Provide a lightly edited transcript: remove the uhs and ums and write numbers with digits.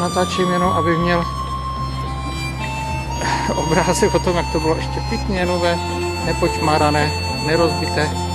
natáčím jenom, aby měl obrázek o tom, jak to bylo ještě pěkně nové, nepočmárané, nerozbité.